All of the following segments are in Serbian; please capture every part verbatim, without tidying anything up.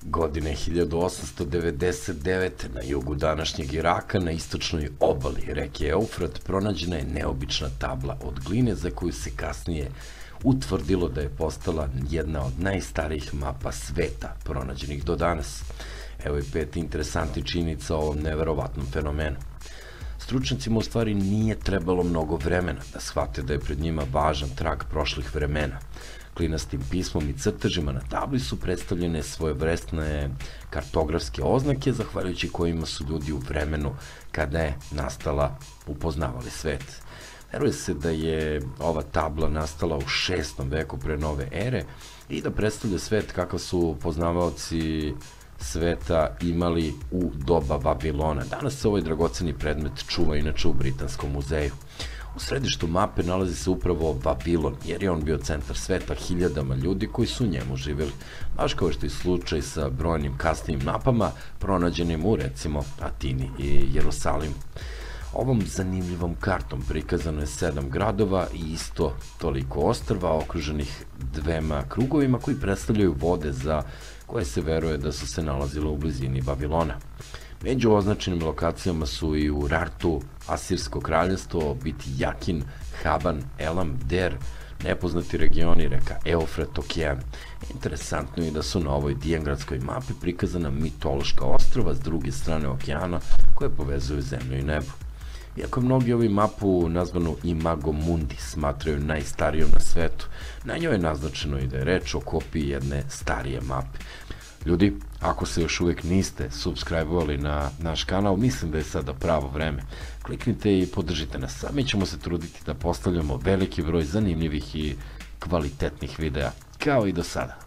Godine hiljadu osamsto devedeset devete. na jugu današnjeg Iraka, na istočnoj obali reke Eufrat, pronađena je neobična tabla od gline za koju se kasnije utvrdilo da je postala jedna od najstarijih mapa sveta pronađenih do danas. Evo i pet interesantnih činjenica o ovom neverovatnom fenomenu. Stručnicima u stvari nije trebalo mnogo vremena da shvate da je pred njima važan trag prošlih vremena. Klinastim pismom i crtežima na tabli su predstavljene svojevrsne kartografske oznake, zahvaljujući kojima su ljudi u vremenu kada je nastala upoznavali svet. Veruje se da je ova tabla nastala u šestom veku pre nove ere i da predstavlja svet kakav su poznavaoci sveta imali u doba Vavilona. Danas se ovaj dragoceni predmet čuva inače u Britanskom muzeju. U središtu mape nalazi se upravo Vavilon, jer je on bio centar sveta hiljadama ljudi koji su u njemu živjeli, baš kao što je slučaj sa brojnim kasnijim mapama pronađenim u, recimo, Atini i Jerusalimu. Ovom zanimljivom kartom prikazano je sedam gradova i isto toliko ostrva okruženih dvema krugovima koji predstavljaju vode za koje se veruje da su se nalazile u blizini Vavilona. Među označenim lokacijama su i u Rartu, Asirsko kraljevstvo, Biti Jakin, Haban, Elam, Der, nepoznati regioni reka Eufrat, okean. Interesantno je da su na ovoj dijengradskoj mapi prikazana mitološka ostrva s druge strane okeana koje povezuju zemlju i nebo. Iako mnogi ovi mapu nazvanu Imago Mundi smatraju najstarijom na svetu, na njoj je naznačeno i da je reč o kopiji jedne starije mape. Ljudi, ako se još uvek niste subscribe-ovali na naš kanal, mislim da je sada pravo vreme. Kliknite i podržite nas, a mi ćemo se truditi da postavljamo veliki broj zanimljivih i kvalitetnih videa, kao i do sada.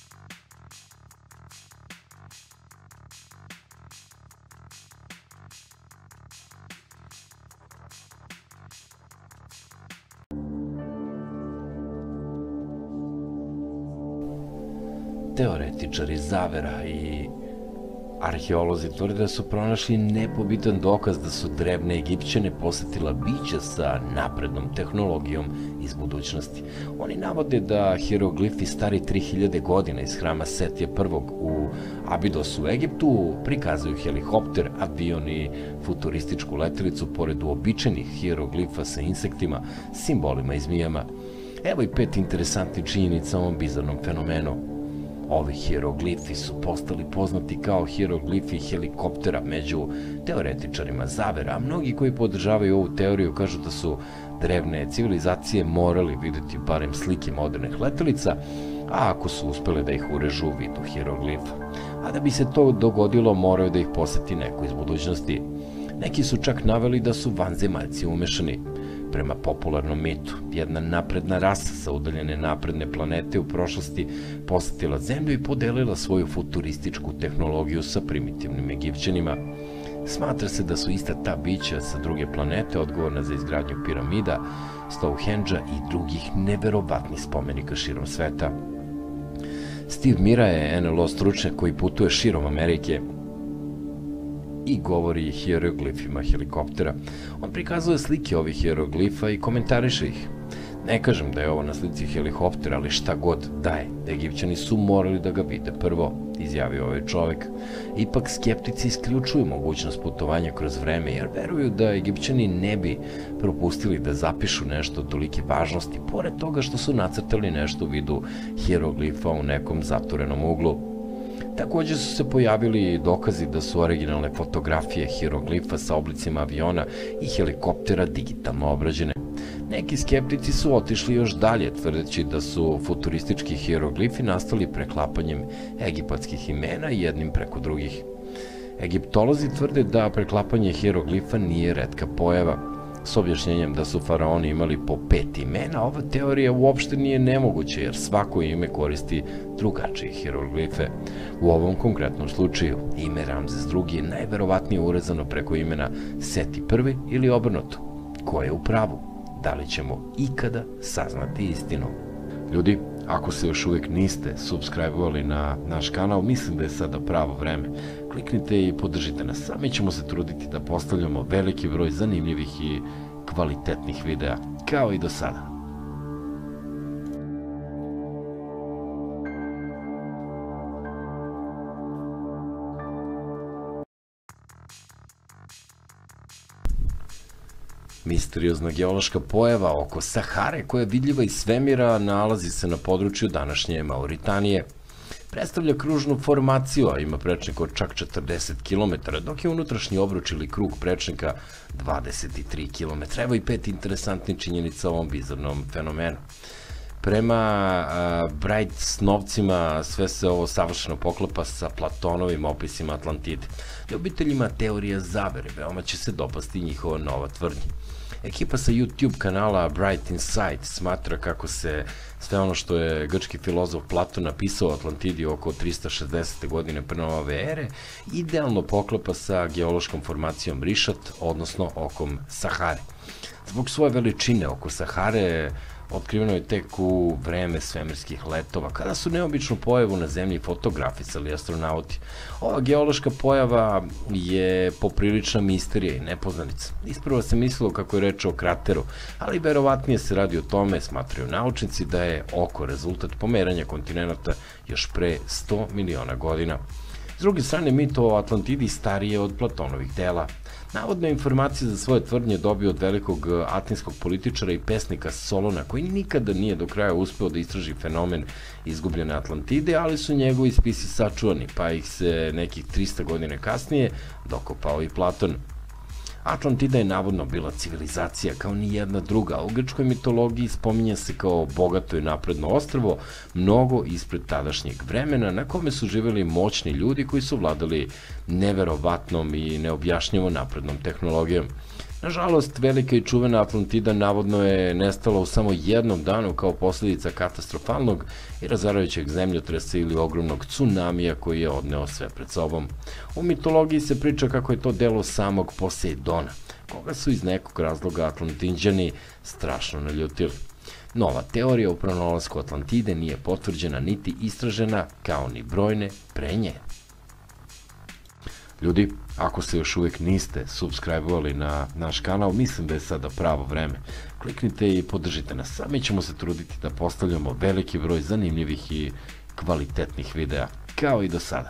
Teoretičari zavera i arheolozi tvrde da su pronašli nepobitan dokaz da su drevne Egipćane posetila bića sa naprednom tehnologijom iz budućnosti. Oni navode da hieroglifi stari tri hiljade godina iz hrama Setija prvog u Abidosu u Egiptu prikazuju helikopter, avion i futurističku letelicu pored uobičajenih hieroglifa sa insektima, simbolima i zmijama. Evo i pet interesantnih činjenica o ovom bizarnom fenomenu. Ovi hieroglifi su postali poznati kao hieroglifi helikoptera među teoretičarima zavera, a mnogi koji podržavaju ovu teoriju kažu da su drevne civilizacije morali videti barem slike modernih letelica, a ako su uspele da ih urežu u vidu hieroglifa. A da bi se to dogodilo, moraju da ih poseti neko iz budućnosti. Neki su čak naveli da su vanzemaljci umešani. Prema popularnom mitu, jedna napredna rasa sa udaljene napredne planete u prošlosti posetila Zemlju i podelila svoju futurističku tehnologiju sa primitivnim Egipćanima. Smatra se da su ista ta bića sa druge planete odgovorna za izgradnju piramida, Stonehenge-a i drugih neverovatnih spomenika širom sveta. Steve Mira je en el o stručnjak koji putuje širom Amerike i govori hieroglifima helikoptera. On prikazuje slike ovih hieroglifa i komentariše ih. Ne kažem da je ovo na slici helikoptera, ali šta god da je, Egipćani su morali da ga vide prvo, izjavio ovaj čovek. Ipak skeptici isključuju mogućnost putovanja kroz vreme, jer veruju da Egipćani ne bi propustili da zapišu nešto od tolike važnosti, pored toga što su nacrtali nešto u vidu hieroglifa u nekom zatvorenom uglu. Takođe su se pojavili dokazi da su originalne fotografije hieroglifa sa oblicima aviona i helikoptera digitalno obrađene. Neki skeptici su otišli još dalje, tvrdeći da su futuristički hieroglifi nastali preklapanjem egipatskih imena jednim preko drugih. Egiptolozi tvrde da preklapanje hieroglifa nije retka pojava. S objašnjenjem da su faraoni imali po pet imena, ova teorija uopšte nije nemoguća, jer svako ime koristi drugačije hieroglife. U ovom konkretnom slučaju, ime Ramzes drugi je najverovatnije urezano preko imena Seti prvi ili obrnuto. Ko je u pravu? Da li ćemo ikada saznati istinu? Ljudi, ako se još uvek niste subscribe-ovali na naš kanal, mislim da je sada pravo vreme. Kliknite i podržite nas, a mi ćemo se truditi da postavljamo veliki broj zanimljivih i kvalitetnih videa, kao i do sada. Misteriozna geološka pojava oko Sahare, koja je vidljiva iz svemira, nalazi se na području današnje Mauritanije. Predstavlja kružnu formaciju, a ima prečnik od čak četrdeset kilometara, dok je unutrašnji obruč ili krug prečnika dvadeset tri kilometra. Evo i pet interesantnih činjenica o ovom bizarnom fenomenu. Prema Bright snovcima sve se ovo savršeno poklapa sa Platonovim opisima Atlantide. Ljubiteljima teorija zavere veoma će se dopasti njihova nova tvrdnja. Ekipa sa YouTube kanala Bright Insight smatra kako se sve ono što je grčki filozof Platon napisao o Atlantidi oko trista šezdesete godine pre nove ere idealno poklapa sa geološkom formacijom Rišat, odnosno okom Sahare. Zbog svoje veličine oko Sahare otkriveno je tek u vreme svemirskih letova, kada su neobičnu pojavu na zemlji fotografisali astronauti. Ova geološka pojava je poprilična misterija i nepoznanica. Isprva se mislilo kako je reč o krateru, ali verovatnije se radi o tome, smatraju naučnici, da je oko rezultat pomeranja kontinenta još pre sto miliona godina. S druge strane, mit o Atlantidi stariji je od Platonovih dela. Navodne informacije za svoje tvrdnje dobio od velikog atinskog političara i pesnika Solona, koji nikada nije do kraja uspeo da istraži fenomen izgubljene Atlantide, ali su njegovi spisi sačuvani, pa ih se nekih trista godine kasnije dokopao i Platon. Atlantida je navodno bila civilizacija kao ni jedna druga, a u grčkoj mitologiji spominje se kao bogato i napredno ostrvo, mnogo ispred tadašnjeg vremena, na kome su živjeli moćni ljudi koji su vladali neverovatnom i neobjašnjivo naprednom tehnologijom. Nažalost, velika i čuvena Atlantida navodno je nestala u samo jednom danu kao posljedica katastrofalnog i razarajućeg zemljotresa ili ogromnog tsunamija koji je odneo sve pred sobom. U mitologiji se priča kako je to delo samog Poseidona, koga su iz nekog razloga Atlantinđani strašno naljutili. Nova teorija o pronalasku Atlantide nije potvrđena niti istražena, kao ni brojne pre nje. Ljudi, ako se još uvijek niste subscribe-ovali na naš kanal, mislim da je sada pravo vreme. Kliknite i podržite nas, a mi ćemo se truditi da postavljamo veliki broj zanimljivih i kvalitetnih videa, kao i do sada.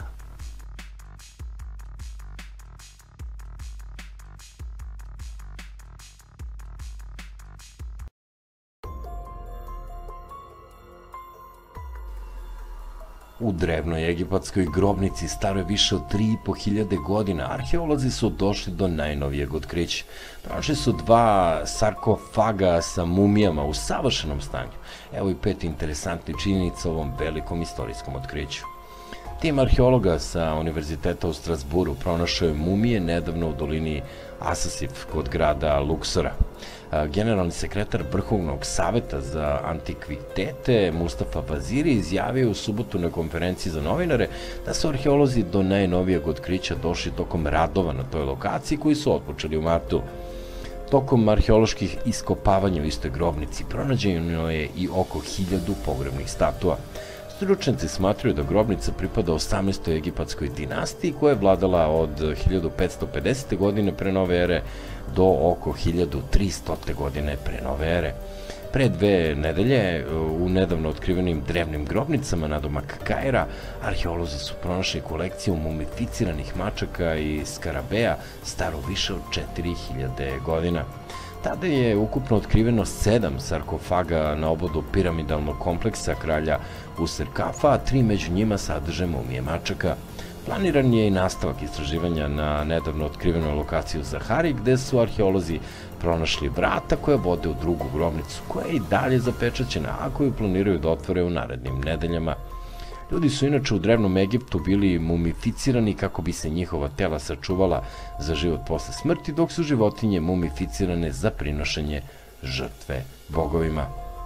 U drevnoj egipatskoj grobnici staroj više od tri i po hiljade godina arheolozi su došli do najnovijeg otkrića. Pronašli su dva sarkofaga sa mumijama u savršenom stanju. Evo i pet interesantnih činjenica o ovom velikom istorijskom otkriću. Tim arheologa sa Univerziteta u Strasburu pronašao je mumije nedavno u dolini Asasif kod grada Luksora. Generalni sekretar Vrhovnog saveta za antikvitete Mustafa Vaziri izjavio u subotu na konferenciji za novinare da su arheolozi do najnovijeg otkrića došli tokom radova na toj lokaciji koji su otpočeli u martu. Tokom arheoloških iskopavanja u istoj grobnici pronađeno je i oko hiljadu pogrebnih statua. Stručnjaci smatraju da grobnica pripada osamnaestoj egipatskoj dinastiji koja je vladala od hiljadu petsto pedesete godine pre nove ere do oko hiljadu tristote godine pre nove ere. Pre dve nedelje u nedavno otkrivenim drevnim grobnicama nadomak Kaira arheolozi su pronašli kolekciju mumificiranih mačaka i skarabeja staro više od četiri hiljade godina. Tada je ukupno otkriveno sedam sarkofaga na obodu piramidalnog kompleksa kralja Userkafa, a tri među njima sadrže mumije mačaka. Planiran je i nastavak istraživanja na nedavno otkrivenoj lokaciji u Sahari, gde su arheolozi pronašli vrata koja vode u drugu grobnicu, koja je i dalje zapečaćena, a koju planiraju da otvore u narednim nedeljama. Ljudi su inače u drevnom Egiptu bili mumificirani kako bi se njihova tela sačuvala za život posle smrti, dok su životinje mumificirane za prinošenje žrtve bogovima.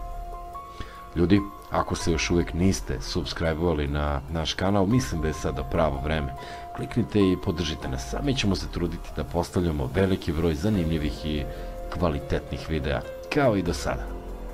Ljudi, ako se još uvijek niste subscribe-ovali na naš kanal, mislim da je sada pravo vreme. Kliknite i podržite nas, a mi ćemo se truditi da postavljamo veliki broj zanimljivih i kvalitetnih videa, kao i do sada.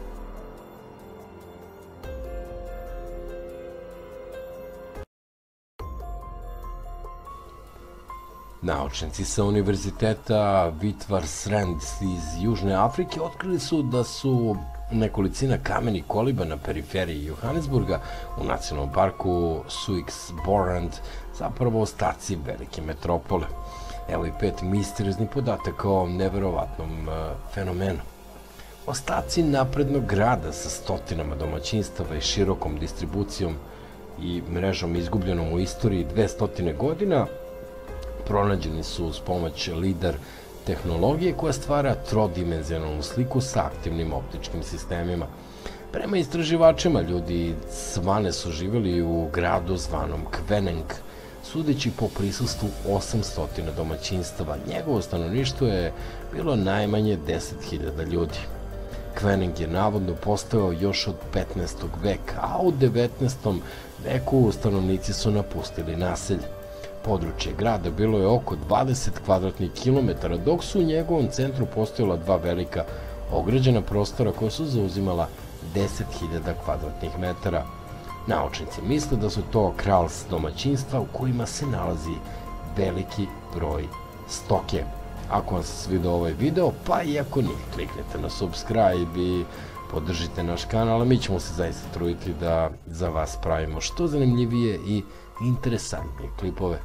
Naučnici sa Univerziteta Witwatersrand iz Južne Afrike otkrili su da su nekolicina kamenih koliba na periferiji Johannesburga u nacionalnom parku Suix-Boerend zapravo ostaci velike metropole. Evo i pet misterioznih podataka o neverovatnom fenomenu. Ostaci naprednog grada sa stotinama domaćinstava i širokom distribucijom i mrežom izgubljenom u istoriji dvesta godina pronađeni su uz pomoć lidar tehnologije koja stvara trodimenzionalnu sliku sa aktivnim optičkim sistemima. Prema istraživačima, ljudi Svane su živjeli u gradu zvanom Kveneng, sudeći po prisustvu osamsto domaćinstava. Njegovo stanovništvo je bilo najmanje deset hiljada ljudi. Kveneng je navodno postojao još od petnaestog veka, a u devetnaestom veku stanovnici su napustili naselje. Područje grada bilo je oko dvadeset kvadratnih kilometara, dok su u njegovom centru postojala dva velika ograđena prostora koja su zauzimala deset hiljada kvadratnih metara. Naučnici misle da su to krals domaćinstva u kojima se nalazi veliki broj stoke. Ako vam se svidio ovaj video, pa i ako nije, kliknite na subscribe i podržite naš kanal, a mi ćemo se zaista truditi da za vas pravimo što zanimljivije i interesantnije klipove.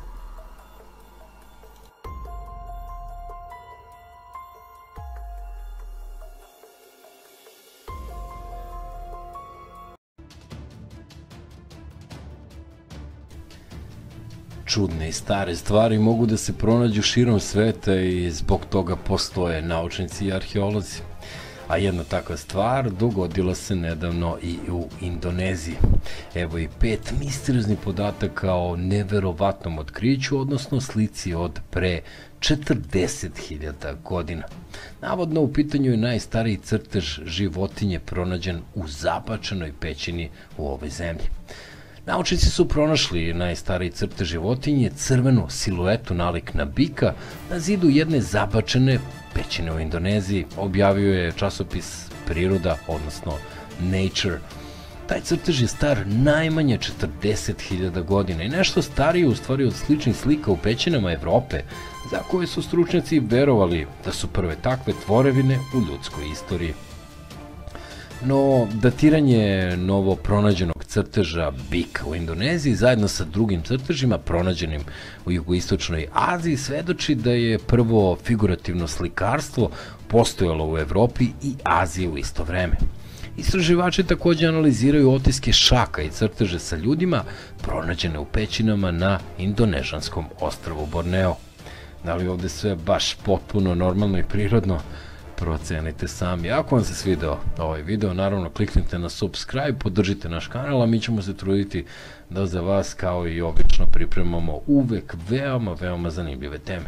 Čudne i stare stvari mogu da se pronađu širom sveta i zbog toga postoje naučnici i arheolozi. A jedna takva stvar dogodila se nedavno i u Indoneziji. Evo i pet misterioznih podataka o neverovatnom otkriću, odnosno slici od pre četrdeset hiljada godina. Navodno u pitanju je najstariji crtež životinje pronađen u zabačenoj pećini u ovoj zemlji. Naučnici su pronašli najstariji crtež životinje, crvenu siluetu nalik na bika, na zidu jedne zabačene pećine u Indoneziji, objavio je časopis Priroda, odnosno Nature. Taj crtež je star najmanje četrdeset hiljada godina i nešto stariji u stvari od sličnih slika u pećinama Evrope, za koje su stručnjaci verovali da su prve takve tvorevine u ljudskoj istoriji. No, datiranje novo pronađenog crteža bika u Indoneziji zajedno sa drugim crtežima pronađenim u jugoistočnoj Aziji svedoči da je prvo figurativno slikarstvo postojalo u Evropi i Aziji u isto vreme. Istraživači takođe analiziraju otiske šaka i crteže sa ljudima pronađene u pećinama na indonežanskom ostrvu Borneo. Da li ovde sve baš potpuno normalno i prirodno? Procenite sami. Ako vam se svideo ovaj video, naravno kliknite na subscribe, podržite naš kanal, a mi ćemo se truditi da za vas kao i obično pripremamo uvek veoma, veoma zanimljive teme.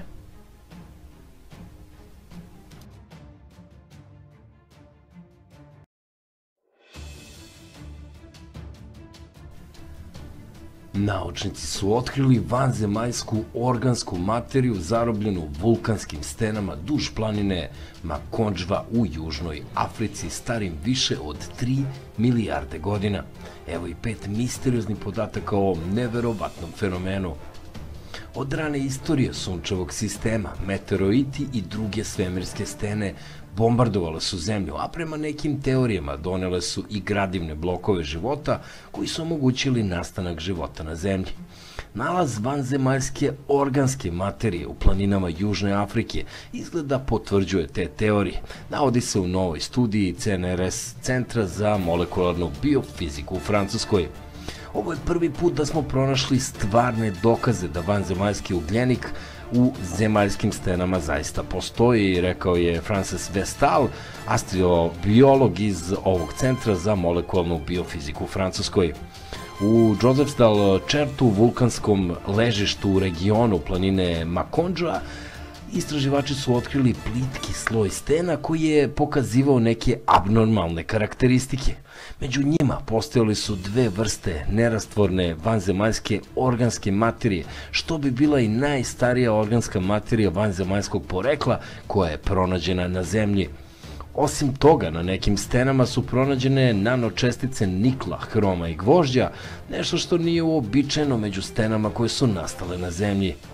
Naučnici su otkrili vanzemaljsku organsku materiju zarobljenu vulkanskim stenama duž planine Makondžva u Južnoj Africi starim više od tri milijarde godina. Evo i pet misterioznih podataka o ovom neverovatnom fenomenu. Od rane istorije sunčevog sistema, meteoriti i druge svemirske stene bombardovale su zemlju, a prema nekim teorijama donele su i gradivne blokove života koji su omogućili nastanak života na zemlji. Nalaz vanzemaljske organske materije u planinama Južne Afrike izgleda potvrđuje te teorije. Navodi se u novoj studiji C N R S, Centra za molekularnu biofiziku u Francuskoj. Ovo je prvi put da smo pronašli stvarne dokaze da vanzemaljski ugljenik u zemaljskim stenama zaista postoji, rekao je Frances Vestal, astrobiolog iz ovog Centra za molekularnu biofiziku u Francuskoj. U Josephsdal Čertu, vulkanskom ležištu u regionu planine Makondža, istraživači su otkrili plitki sloj stena koji je pokazivao neke abnormalne karakteristike. Među njima postojali su dve vrste nerastvorne vanzemaljske organske materije, što bi bila i najstarija organska materija vanzemaljskog porekla koja je pronađena na zemlji. Osim toga, na nekim stenama su pronađene nanočestice nikla, hroma i gvožđa, nešto što nije uobičajeno među stenama koje su nastale na zemlji.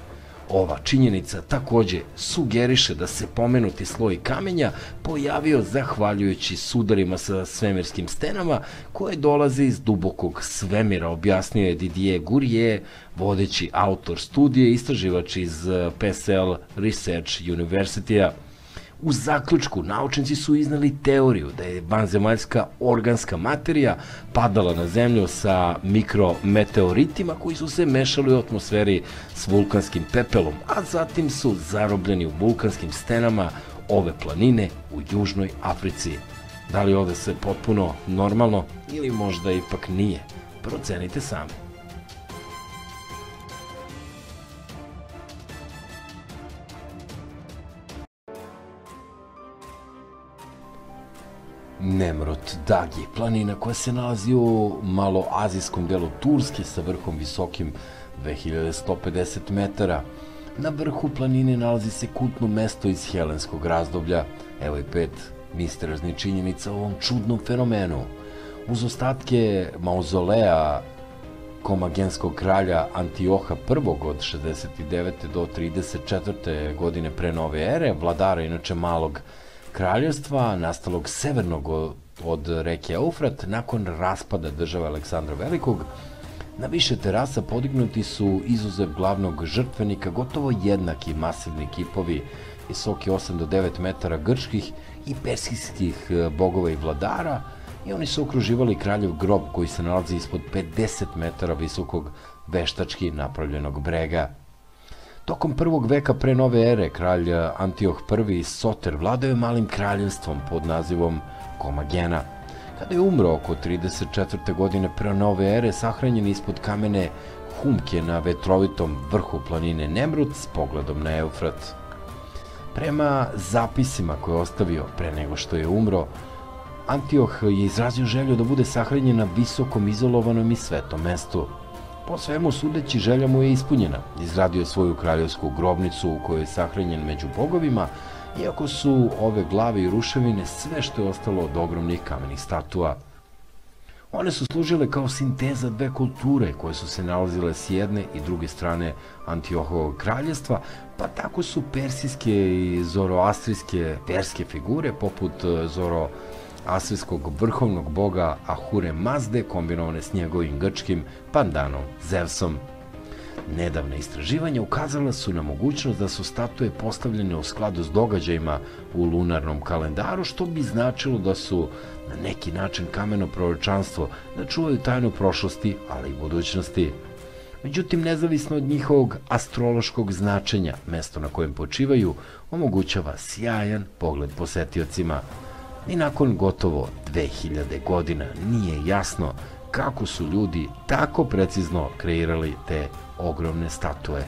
Ova činjenica takođe sugeriše da se pomenuti sloj kamenja pojavio zahvaljujući sudarima sa svemirskim stenama koje dolaze iz dubokog svemira, objasnio je Didier Gurrier, vodeći autor studije, istraživač iz P S L Research University-a. U zaključku naučnici su iznali teoriju da je vanzemaljska organska materija padala na zemlju sa mikrometeoritima koji su se mešali u atmosferi s vulkanskim pepelom, a zatim su zarobljeni u vulkanskim stenama ove planine u Južnoj Africi. Da li ovde sve potpuno normalno ili možda ipak nije? Procenite sami. Nemrut Dagi, planina koja se nalazi u maloazijskom delu Turske sa vrhom visokim dve hiljade sto pedeset metara. Na vrhu planine nalazi se kultno mesto iz helenskog razdoblja. Evo i pet misterioznih činjenica o ovom čudnom fenomenu. Uz ostatke mauzoleja komagenskog kralja Antioha prvog od šezdeset devete do trideset četvrte godine pre nove ere, vladara inače malog kraljevstva, nastalog severnog od reke Eufrat, nakon raspada države Aleksandra Velikog, na više terasa podignuti su izuzev glavnog žrtvenika gotovo jednaki masivni kipovi visoki osam do devet metara grčkih i persijskih bogova i vladara, i oni su okruživali kraljev grob koji se nalazi ispod pedeset metara visokog veštački napravljenog brega. Tokom prvog veka pre nove ere, kralj Antioh prvi Soter vladao je malim kraljevstvom pod nazivom Komagena. Kada je umro oko trideset četvrte godine pre nove ere, sahranjen ispod kamene humke na vetrovitom vrhu planine Nemrut s pogledom na Eufrat. Prema zapisima koje je ostavio pre nego što je umro, Antioh je izrazio želju da bude sahranjen na visokom, izolovanom i svetom mestu. Po svemu sudeći, želja mu je ispunjena. Izgradio je svoju kraljevsku grobnicu u kojoj je sahranjen među bogovima, iako su ove glave i ruševine sve što je ostalo od ogromnih kamenih statua. One su služile kao sinteza dve kulture koje su se nalazile s jedne i druge strane Antiohovog kraljevstva, pa tako su persijske i zoroastrijske verske figure poput zoroastrijskog vrhovnog boga Ahure Mazde kombinovane s njegovim grčkim pandanom Zevsom. Nedavne istraživanja ukazala su na mogućnost da su statue postavljene u skladu s događajima u lunarnom kalendaru, što bi značilo da su na neki način kameno proročanstvo da čuvaju tajnu prošlosti, ali i budućnosti. Međutim, nezavisno od njihovog astrološkog značenja, mesto na kojem počivaju omogućava sjajan pogled posetiocima. I nakon gotovo dve hiljade godina nije jasno kako su ljudi tako precizno kreirali te ogromne statue.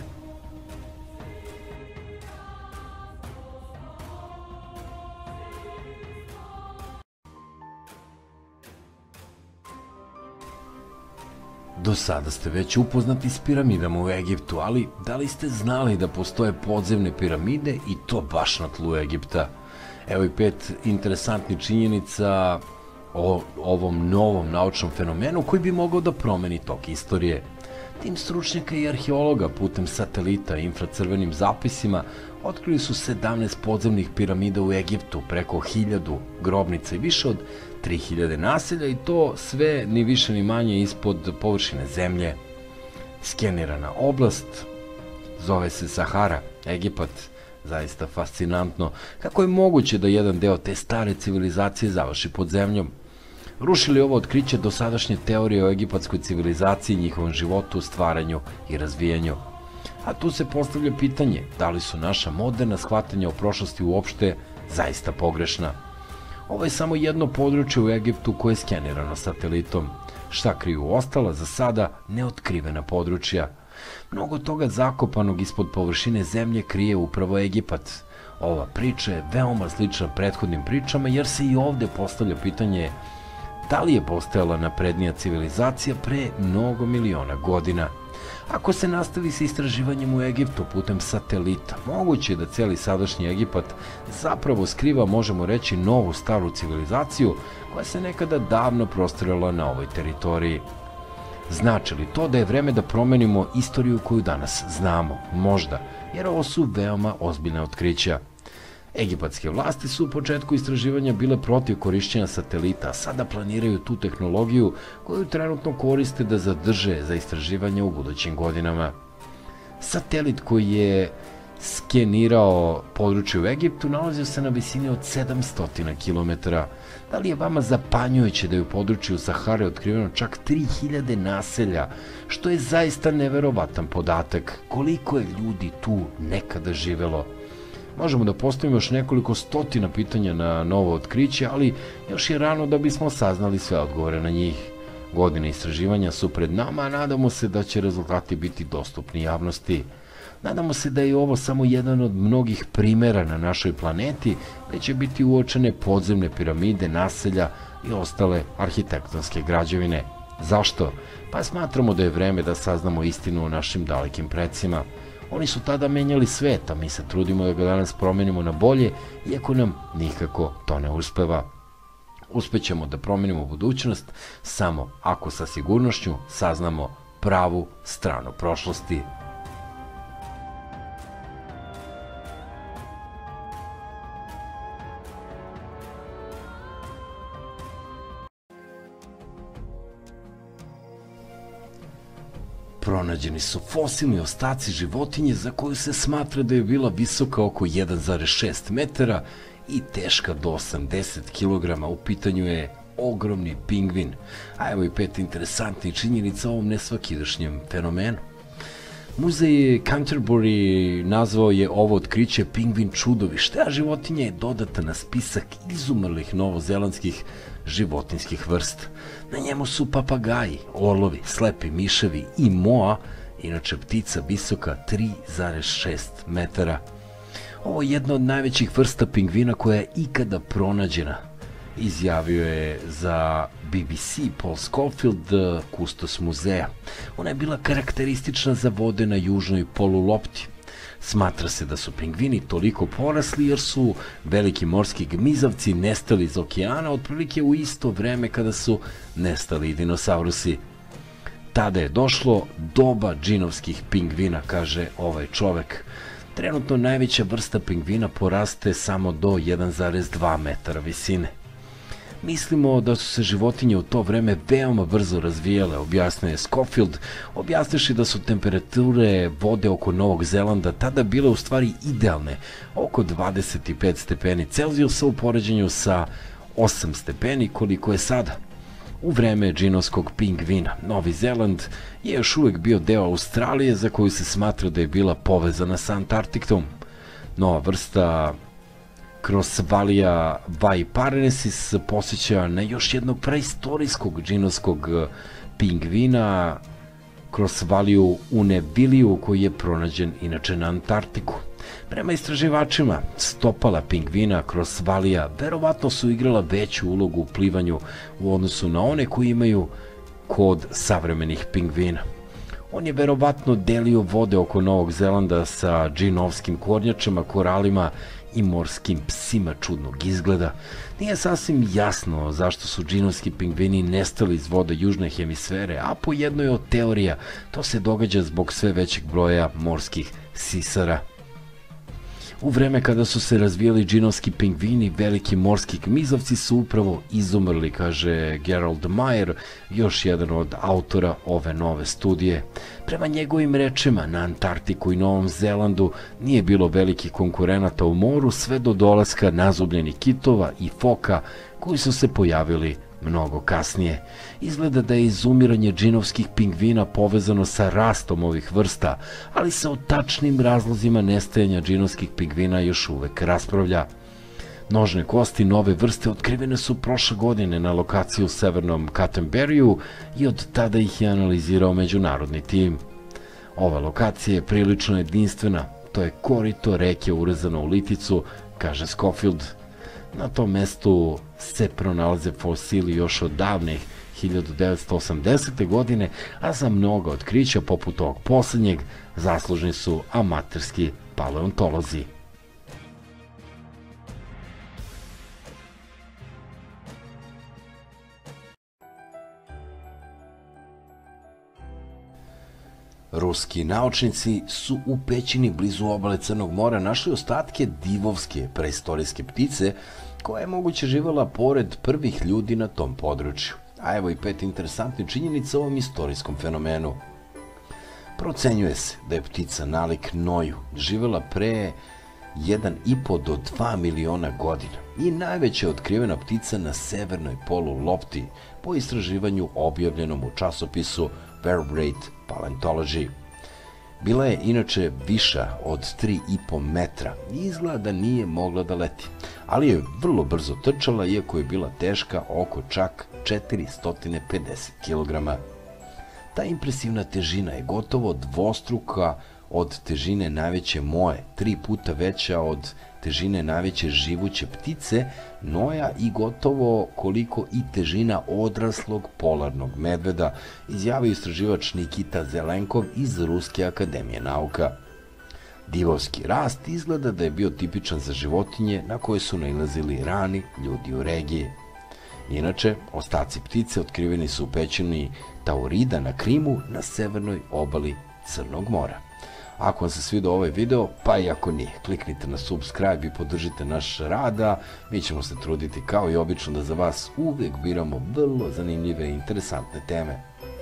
Do sada ste već upoznati s piramidama u Egiptu, ali da li ste znali da postoje podzemne piramide i to baš na tlu Egipta? Evo i pet interesantnih činjenica o ovom novom naučnom fenomenu koji bi mogao da promeni tok istorije. Tim stručnjaka i arheologa putem satelita i infracrvenim zapisima otkrili su sedamnaest podzemnih piramida u Egiptu, preko hiljadu grobnica i više od tri hiljade naselja, i to sve ni više ni manje ispod površine zemlje. Skenirana oblast zove se Sahara, Egipat. Zaista fascinantno kako je moguće da jedan deo te stare civilizacije završi pod zemljom. Rušili ovo otkriće dosadašnje teorije o egipatskoj civilizaciji, njihovom životu, stvaranju i razvijanju. A tu se postavlja pitanje da li su naša moderna shvatanja o prošlosti uopšte zaista pogrešna. Ovo je samo jedno područje u Egiptu koje je skenirano satelitom. Šta kriju ostala za sada neotkrivena područja? Mnogo toga zakopanog ispod površine zemlje krije upravo Egipat. Ova priča je veoma slična prethodnim pričama jer se i ovde postavlja pitanje da li je postojala naprednija civilizacija pre mnogo miliona godina. Ako se nastavi sa istraživanjem u Egiptu putem satelita, moguće je da celi sadašnji Egipat zapravo skriva, možemo reći, novu staru civilizaciju koja se nekada davno prostirala na ovoj teritoriji. Znači li to da je vreme da promenimo istoriju koju danas znamo? Možda, jer ovo su veoma ozbiljne otkrića. Egipatske vlasti su u početku istraživanja bile protiv korišćenja satelita, a sada planiraju tu tehnologiju koju trenutno koriste da zadrže za istraživanje u budućim godinama. Satelit koji je skenirao područje u Egiptu nalazio se na visini od sedamsto kilometara. Da li je vama zapanjujuće da je u području Sahare otkriveno čak tri hiljade naselja, što je zaista neverovatan podatak koliko je ljudi tu nekada živelo? Možemo da postavimo još nekoliko stotina pitanja na novo otkriće, ali još je rano da bismo saznali sve odgovore na njih. Godine istraživanja su pred nama, a nadamo se da će rezultati biti dostupni javnosti. Nadamo se da je ovo samo jedan od mnogih primera na našoj planeti, gde će biti uočene podzemne piramide, naselja i ostale arhitektonske građevine. Zašto? Pa smatramo da je vreme da saznamo istinu o našim dalekim precima. Oni su tada menjali svet, a mi se trudimo da ga danas promenimo na bolje, iako nam nikako to ne uspeva. Uspećemo da promenimo budućnost samo ako sa sigurnošću saznamo pravu stranu prošlosti. Pronađeni su fosilni ostaci životinje za koju se smatra da je bila visoka oko jedan zarez šest metara i teška do osamdeset kilograma. U pitanju je ogromni pingvin. A evo i pet interesantnih činjenica o ovom nesvakidašnjem fenomenu. Muzej Canterbury nazvao je ovo otkriće pingvin čudovište, a životinja je dodata na spisak izumrlih novozelandskih životinjskih vrsta. Na njemu su papagaji, orlovi, slepi miševi i moa, inače ptica visoka tri zarez šest metara. Ovo je jedna od najvećih vrsta pingvina koja je ikada pronađena, izjavio je za B B C Paul Scofield, kustos muzeja. Ona je bila karakteristična za vode na južnoj polulopti. Smatra se da su pingvini toliko porasli jer su veliki morski gmizavci nestali iz okeana otprilike u isto vreme kada su nestali i dinosaurusi. Tada je došlo doba džinovskih pingvina, kaže ovaj čovek. Trenutno najveća vrsta pingvina poraste samo do jedan zarez dva metara visine. Mislimo da su se životinje u to vreme veoma brzo razvijale, objasnio je Scofield, objasniši da su temperature vode oko Novog Zelanda tada bile u stvari idealne, oko dvadeset pet stepeni Celzijusa u poređenju sa osam stepeni koliko je sada. U vreme džinovskog pingvina, Novi Zeland je još uvek bio deo Australije za koju se smatra da je bila povezana sa Antarktikom. Nova vrsta Crossvallia viparensis posjeća na još jednog preistorijskog džinovskog pingvina, Crossvalliu unevilliju, koji je pronađen inače na Antarktiku. Prema istraživačima, stopala pingvina Crossvallia verovatno su igrala veću ulogu u plivanju u odnosu na one koji imaju kod savremenih pingvina. On je verovatno delio vode oko Novog Zelanda sa džinovskim kornjačama, koralima i morskim psima čudnog izgleda. Nije sasvim jasno zašto su džinovski pingvini nestali iz vode južne hemisfere, a po jednoj od teorija to se događa zbog sve većeg broja morskih sisara. U vreme kada su se razvijali džinovski pingvini, veliki morski gmizavci su upravo izumrli, kaže Gerald Meyer, još jedan od autora ove nove studije. Prema njegovim rečima, na Antarktiku i Novom Zelandu nije bilo velikih konkurenata u moru sve do dolaska nazubljenih kitova i foka koji su se pojavili mnogo kasnije. Izgleda da je izumiranje džinovskih pingvina povezano sa rastom ovih vrsta, ali se o tačnim razlozima nestajanja džinovskih pingvina još uvek raspravlja. Nožne kosti nove vrste otkrivene su prošle godine na lokaciji u severnom Canterburyju i od tada ih je analizirao međunarodni tim. Ova lokacija je prilično jedinstvena, to je korito reke urezano u liticu, kaže Scofield. Na tom mestu se pronalaze fosili još od davne hiljadu devetsto osamdesete. godine, a za mnoga otkrića poput ovog poslednjeg zaslužni su amaterski paleontolozi. Ruski naučnici su u pećini blizu obale Crnog mora našli ostatke divovske preistorijske ptice koja je moguće živela pored prvih ljudi na tom području. A evo i pet interesantnih činjenica o ovom istorijskom fenomenu. Procenjuje se da je ptica nalik noju živela pre jedan i po do dva miliona godina i najveća otkrivena ptica na severnoj polulopti po istraživanju objavljenom u časopisu Vertebrate Paleontology. Bila je inače viša od tri i po metra i izgleda da nije mogla da leti, ali je vrlo brzo trčala iako je bila teška oko čak četiristo pedeset kilograma. Ta impresivna težina je gotovo dvostruka od težine najveće moje, tri puta veća od težine najveće živuće ptice, noja i gotovo koliko i težina odraslog polarnog medveda, izjavio istraživač Nikita Zelenkov iz Ruske akademije nauka. Divovski rast izgleda da je bio tipičan za životinje na koje su nailazili rani ljudi u regiji. Inače, ostaci ptice otkriveni su u pećini Taurida na Krimu na severnoj obali Crnog mora. Ako vam se svidio ovaj video, pa i ako nije, kliknite na subscribe i podržite naš rad, a mi ćemo se truditi kao i obično da za vas uvek biramo vrlo zanimljive i interesantne teme.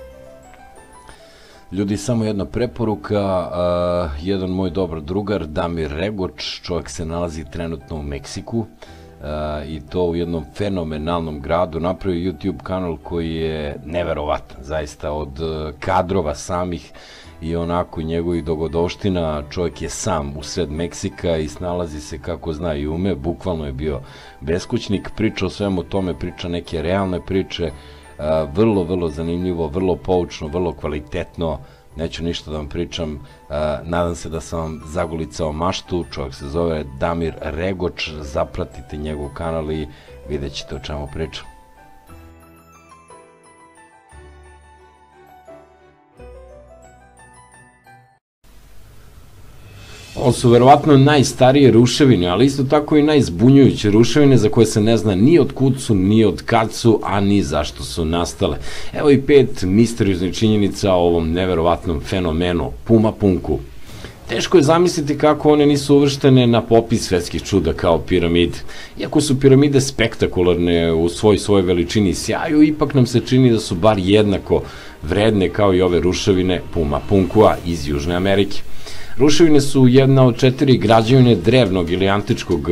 Ljudi, samo jedna preporuka, uh, jedan moj dobar drugar, Damir Regoč, čovjek se nalazi trenutno u Meksiku, uh, i to u jednom fenomenalnom gradu, napravio YouTube kanal koji je neverovatan, zaista od uh, kadrova samih i onako njegovih dogodovština, čovjek je sam u sred Meksika i snalazi se kako zna i ume, bukvalno je bio beskućnik, priča o svemu tome, priča neke realne priče, vrlo, vrlo zanimljivo, vrlo poučno, vrlo kvalitetno, neću ništa da vam pričam, nadam se da sam vam zagolicao maštu, čovjek se zove Damir Regoč, zapratite njegov kanal i vidjet ćete o čemu pričam. Ovo su verovatno najstarije ruševine, ali isto tako i najzbunjujuće ruševine za koje se ne zna ni od kud su, ni od kad su, a ni zašto su nastale. Evo i pet misterioznih činjenica o ovom neverovatnom fenomenu, Puma Punku. Teško je zamisliti kako one nisu uvrštene na popis svetskih čuda kao piramide. Iako su piramide spektakularne u svoj svoj veličini i sjaju, ipak nam se čini da su bar jednako vredne kao i ove ruševine Puma Punkua iz Južne Amerike. Ruševine su jedna od četiri građevine drevnog ili antičkog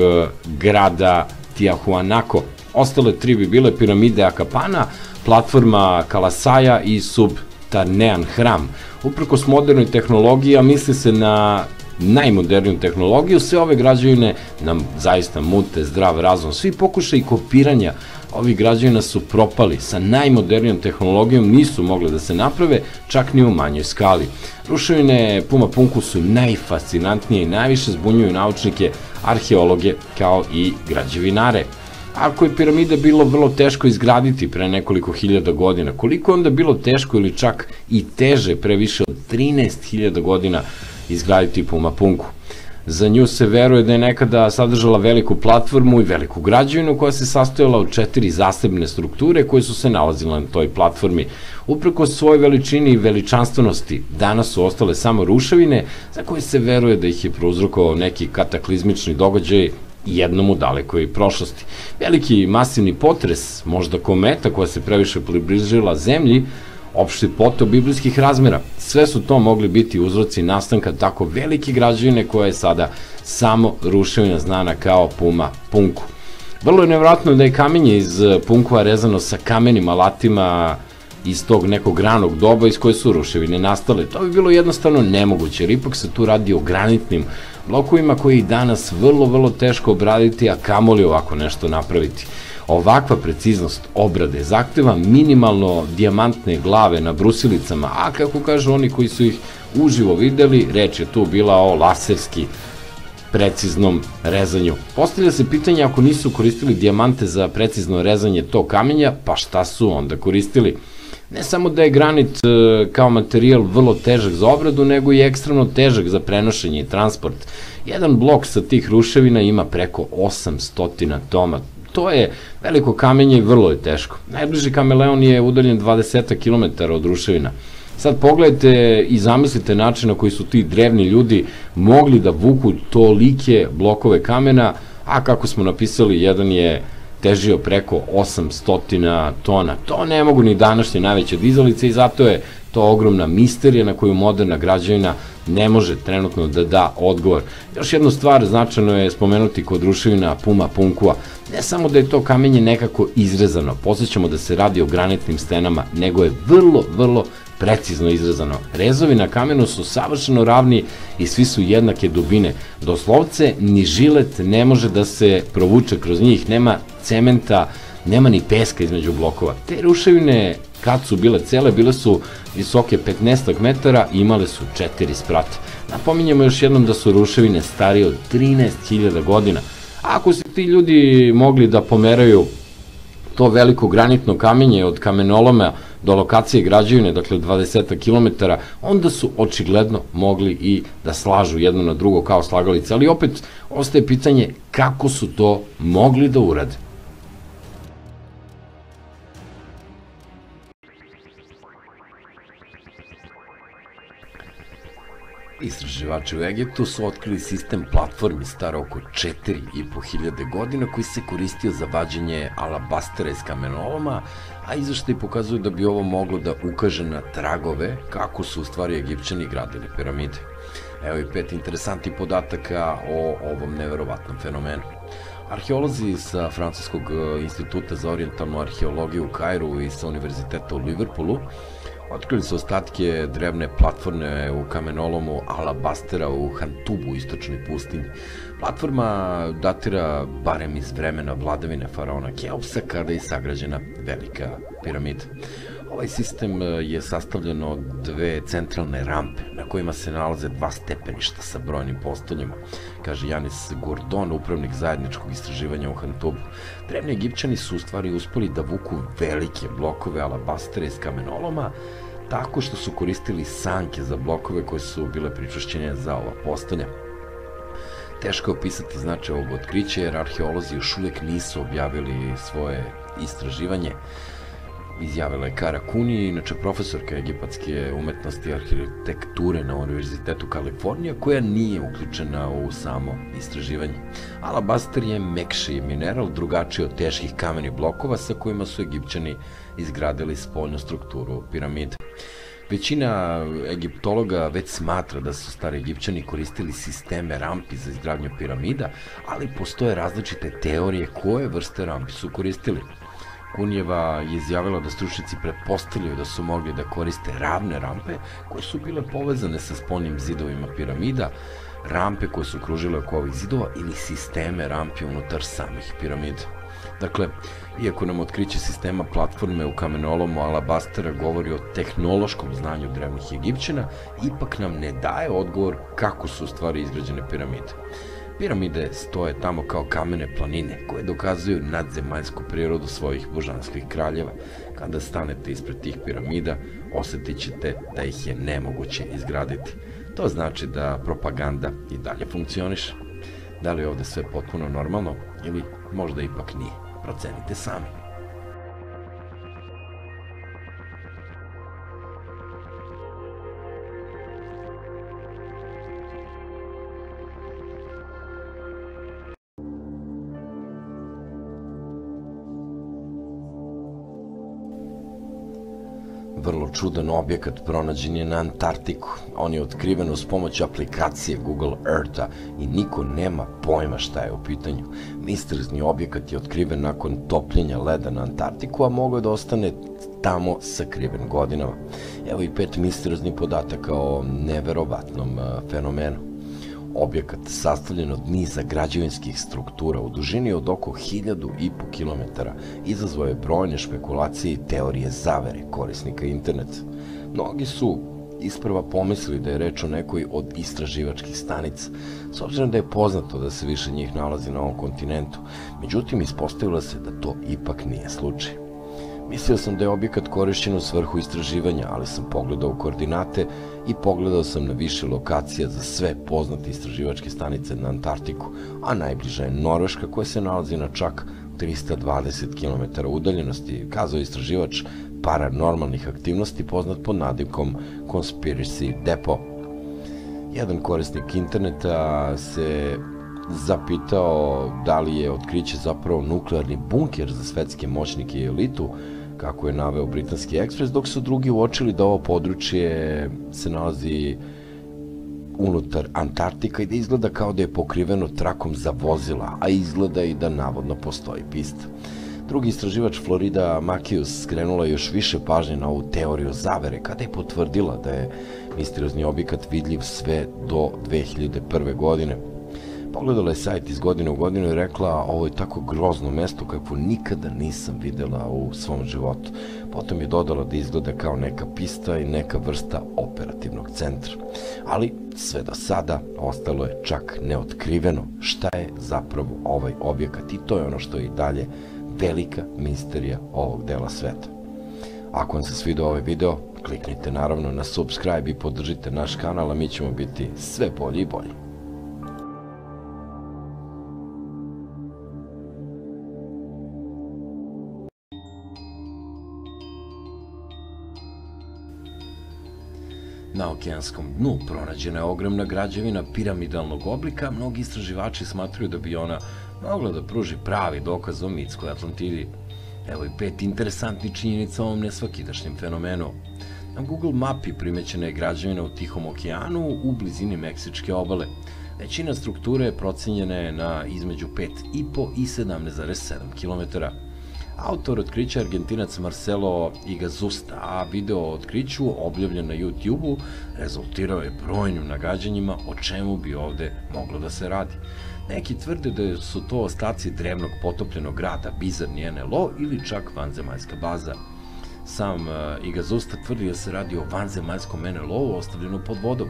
grada Tiahuanaco. Ostale tri bi bile piramide Akapana, platforma Kalasaja i Subtarnean hram. Uprkos modernoj tehnologiji, a misli se na najmoderniju tehnologiju, sve ove građevine nam zaista mute zdrav razum. Svi pokušaji kopiranja ovih građevina su propali, sa najmodernijom tehnologijom nisu mogle da se naprave, čak ni u manjoj skali. Ruševine Puma Punku su najfascinantnije i najviše zbunjuju naučnike, arheologe kao i građevinare. Ako je piramide bilo vrlo teško izgraditi pre nekoliko hiljada godina, koliko je onda bilo teško ili čak i teže pre više od trinaest hiljada godina izgraditi Puma Punku? Za nju se veruje da je nekada sadržala veliku platformu i veliku građevinu koja se sastojala od četiri zasebne strukture koje su se nalazile na toj platformi. Upreko svojoj veličini i veličanstvenosti, danas su ostale samo ruševine za koje se veruje da ih je prouzrokovao neki kataklizmični događaj jednom u dalekoj prošlosti. Veliki masivni potres, možda kometa koja se previše približila zemlji, opšti potop biblijskih razmera, sve su to mogli biti uzroci nastanka tako velike građevine koja je sada samo ruševina znana kao Puma Punku. Vrlo je nevjerojatno da je kamenje iz Punkua rezano sa kamenim alatima iz tog nekog ranog doba iz koje su ruševine nastale. To bi bilo jednostavno nemoguće, jer ipak se tu radi o granitnim blokovima koji i danas vrlo, vrlo teško obraditi, a kamoli ovako nešto napraviti. Ovakva preciznost obrade zahteva minimalno dijamantne glave na brusilicama, a kako kažu oni koji su ih uživo videli, reč je tu bila o laserski preciznom rezanju. Postavlja se pitanje, ako nisu koristili dijamante za precizno rezanje tog kamenja, pa šta su onda koristili? Ne samo da je granit kao materijal vrlo težak za obradu, nego i ekstremno težak za prenošenje i transport. Jedan blok sa tih ruševina ima preko osamsto tona. To je veliko kamenje i vrlo je teško. Najbliži kameleon je udaljen dvadeset kilometara od ruševina. Sad pogledajte i zamislite način na koji su ti drevni ljudi mogli da vuku tolike blokove kamena, a kako smo napisali, jedan je težio preko osamsto tona. To ne mogu ni današnje najveće dizalice i zato je to ogromna misterija na koju moderna građevina ne može trenutno da da odgovor. Još jednu stvar značajno je spomenuti kod ruševina Puma Punkua. Ne samo da je to kamenje nekako izrezano, posjećamo da se radi o granitnim stenama, nego je vrlo, vrlo precizno izrezano. Rezovi na kamenu su savršeno ravni i svi su jednake dubine. Doslovce, ni žilet ne može da se provuče kroz njih, nema cementa, nema ni peska između blokova. Te ruševine, kad su bile cele, bile su visoke petnaest metara i imale su četiri sprata. Napominjemo još jednom da su ruševine starije od trinaest hiljada godina. Ako su ti ljudi mogli da pomeraju to veliko granitno kamenje od kamenoloma do lokacije građevine, dakle dvadeset kilometara, onda su očigledno mogli i da slažu jedno na drugo kao slagalice, ali opet ostaje pitanje kako su to mogli da urade. Istraživači u Egiptu su otkrili sistem platformi star oko četiri i po hiljade godina koji se koristio za vađenje alabastera iz kamenoloma, a izveštaji pokazuju da bi ovo moglo da ukaže na tragove kako su u stvari Egipćani gradili piramide. Evo i pet interesantnih podataka o ovom neverovatnom fenomenu. Arheolozi sa Francuskog instituta za orijentalnu arheologiju u Kairu i sa univerziteta u Liverpoolu otkrili su ostatke drevne platforme u kamenolomu alabastera u Hantubu, u istočnoj pustinji. Platforma datira barem iz vremena vladavine faraona Keopsa, kada je sagrađena velika piramida. Ovaj sistem je sastavljen od dve centralne rampe na kojima se nalaze dva stepeništa sa brojnim postoljima, kaže Janis Gordon, upravnik zajedničkog istraživanja u Hantubu. Drevni Egipćani su u stvari uspeli da vuku velike blokove alabastera iz kamenoloma tako što su koristili sanke za blokove koje su bile pričvršćene za ova postolja. Teško je opisati značaj ovog otkrića jer arheolozi još uvijek nisu objavili svoje istraživanje, izjavila je Kara Kuni, inače profesorka egipatske umetnosti i arhitekture na Univerzitetu Kalifornija, koja nije uključena u samo istraživanje. Alabaster je mekši mineral, drugačiji od teških kamenih blokova sa kojima su Egipćani izgradili spoljnu strukturu piramide. Većina egiptologa već smatra da su stari Egipćani koristili sisteme rampi za izgradnju piramida, ali postoje različite teorije koje vrste rampi su koristili. Kunijeva je izjavila da stručnjaci pretpostavljaju da su mogli da koriste ravne rampe koje su bile povezane sa spoljnim zidovima piramida, rampe koje su kružile oko ovih zidova ili sisteme rampi unutar samih piramida. Dakle, iako nam otkriće sistema platforme u kamenolomu alabastera govori o tehnološkom znanju drevnih Egipćana, ipak nam ne daje odgovor kako su u stvari izgrađene piramide. Piramide stoje tamo kao kamene planine koje dokazuju nadzemaljsku prirodu svojih božanskih kraljeva. Kada stanete ispred tih piramida, osjetit ćete da ih je nemoguće izgraditi. To znači da propaganda i dalje funkcioniše. Da li je ovde sve potpuno normalno ili možda ipak nije? Procenite sami. Vrlo čudan objekat pronađen je na Antarktiku. On je otkriven uz pomoć aplikacije Google Eartha i niko nema pojma šta je u pitanju. Misteriozni objekat je otkriven nakon topljenja leda na Antarktiku, a mogao je da ostane tamo sakriven godinama. Evo i pet misterioznih podataka o neverovatnom fenomenu. Objekat sastavljen od niza građevinskih struktura u dužini od oko hiljadu i po kilometara izazvao je brojne špekulacije i teorije zavere korisnika interneta. Mnogi su isprva pomislili da je reč o nekoj od istraživačkih stanica, s obzirom da je poznato da se više njih nalazi na ovom kontinentu, međutim ispostavilo se da to ipak nije slučaj. Mislio sam da je objekat korišćen u svrhu istraživanja, ali sam pogledao koordinate i pogledao sam na više lokacija za sve poznate istraživačke stanice na Antarktiku, a najbliža je Norveška koja se nalazi na čak trista dvadeset kilometara udaljenosti, kazao istraživač paranormalnih aktivnosti poznat pod nadimkom Conspiracy Depot. Jedan korisnik interneta se zapitao da li je otkriće zapravo nuklearni bunker za svetske moćnike i elitu, kako je naveo Britanski ekspres, dok su drugi uočili da ovo područje se nalazi unutar Antarktika i da izgleda kao da je pokriveno trakom za vozila, a izgleda i da navodno postoji pista. Drugi istraživač Florida Macchius skrenula još više pažnje na ovu teoriju zavere kada je potvrdila da je misteriozni objekat vidljiv sve do dve hiljade prve. godine. Pogledala je sajt iz godine u godinu i rekla: ovo je tako grozno mesto kakvo nikada nisam videla u svom životu. Potom je dodala da izgleda kao neka pista i neka vrsta operativnog centra. Ali sve do sada ostalo je čak neotkriveno šta je zapravo ovaj objekat i to je ono što je i dalje velika misterija ovog dela sveta. Ako vam se svidio ovaj video, kliknite naravno na subscribe i podržite naš kanal, a mi ćemo biti sve bolji i bolji. Na okeanskom dnu pronađena je ogromna građevina piramidalnog oblika, mnogi istraživači smatruju da bi ona mogla da pruži pravi dokaz o mitskoj Atlantidi. Evo i pet interesantnih činjenica o ovom nesvakidašnjem fenomenu. Na Google mapi primećena je građevina u Tihom okeanu u blizini Meksičke obale. Većina strukture je procenjena na između pet i po i sedamnaest zarez sedam kilometara. Autor otkrića Argentinac Marcelo Iguazusta, a video o otkriću objavljen na YouTube-u rezultirao je brojnim nagađanjima o čemu bi ovde moglo da se radi. Neki tvrde da su to ostaci drevnog potopljenog grada, bizarni en el o ili čak vanzemaljska baza. Sam Iguazusta tvrdi da se radi o vanzemaljskom en el o ostavljeno pod vodom.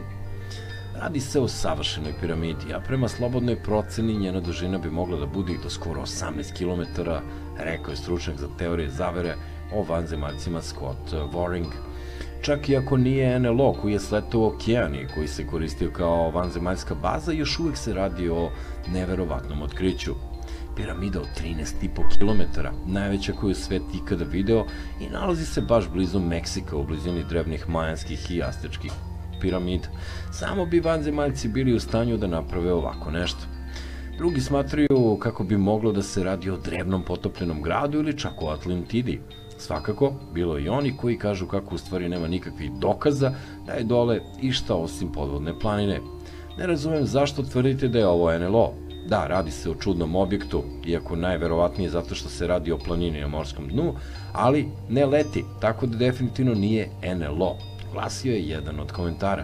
Radi se o savršenoj piramidi, a prema slobodnoj proceni njena dužina bi mogla da bude i do skoro osamnaest kilometara, rekao je stručnjak za teorije zavere o vanzemaljcima Scott Waring. Čak i ako nije en el o koji je sletao u okean i koji se koristio kao vanzemaljska baza, još uvek se radi o neverovatnom otkriću. Piramida od trinaest i po kilometara, najveća koju je svet ikada video i nalazi se baš blizu Meksika u blizini drevnih majanskih i astečkih piramida. Samo bi vanzemaljci bili u stanju da naprave ovako nešto. Drugi smatraju kako bi moglo da se radi o drevnom potopljenom gradu ili čak o Atlantidi. Svakako, bilo i oni koji kažu kako u stvari nema nikakvih dokaza da je dole išta osim podvodne planine. Ne razumem zašto tvrdite da je ovo en el o. Da, radi se o čudnom objektu, iako najverovatnije zato što se radi o planini na morskom dnu, ali ne leti, tako da definitivno nije en el o. Glasio je jedan od komentara.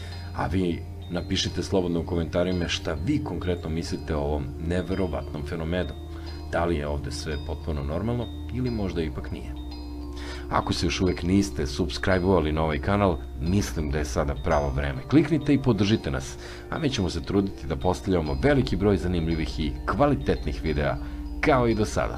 A vi napišite slobodno u komentarima šta vi konkretno mislite o ovom neverovatnom fenomenu. Da li je ovde sve potpuno normalno ili možda ipak nije. Ako se još uvek niste subscribe-ovali na ovaj kanal, mislim da je sada pravo vreme. Kliknite i podržite nas, a mi ćemo se truditi da postavljamo veliki broj zanimljivih i kvalitetnih videa, kao i do sada.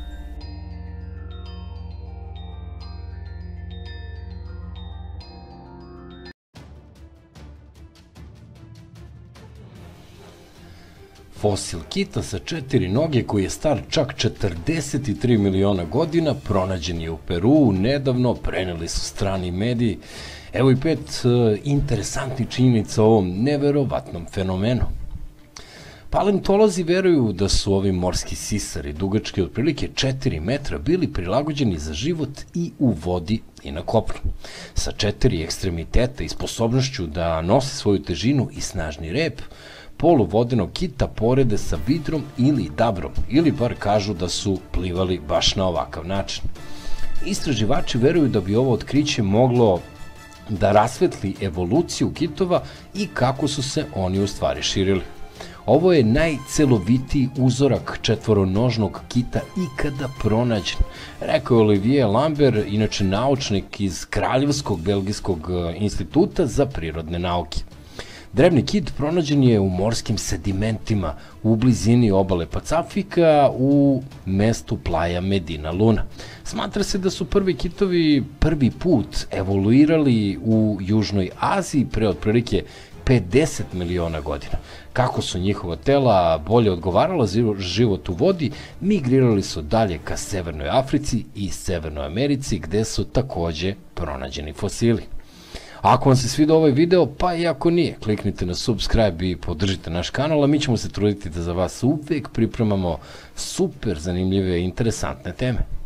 Fosil kita sa četiri noge koji je star čak četrdeset tri miliona godina pronađen je u Peruu nedavno, preneli su strani mediji. Evo i pet uh, interesantnih činjenica o ovom neverovatnom fenomenu. Paleontolozi veruju da su ovi morski sisari dugački otprilike četiri metra bili prilagođeni za život i u vodi i na kopnu. Sa četiri ekstremiteta i sposobnošću da nose svoju težinu i snažni rep, poluvodenog kita porede sa vidrom ili dabrom, ili bar kažu da su plivali baš na ovakav način. Istraživači veruju da bi ovo otkriće moglo da rasvetli evoluciju kitova i kako su se oni u stvari širili. Ovo je najcelovitiji uzorak četvoronožnog kita ikada pronađen, rekao je Olivier Lambert, inače naučnik iz Kraljevskog belgijskog instituta za prirodne nauke. Drevni kit pronađen je u morskim sedimentima u blizini obale Pacifika u mestu Playa Medina Luna. Smatra se da su prvi kitovi prvi put evoluirali u Južnoj Aziji pre otprilike pedeset miliona godina. Kako su njihova tela bolje odgovarala za život u vodi, migrirali su dalje ka Severnoj Africi i Severnoj Americi, gde su takođe pronađeni fosili. Ako vam se svidio ovaj video, pa i ako nije, kliknite na subscribe i podržite naš kanal, a mi ćemo se truditi da za vas uvek pripremamo super zanimljive i interesantne teme.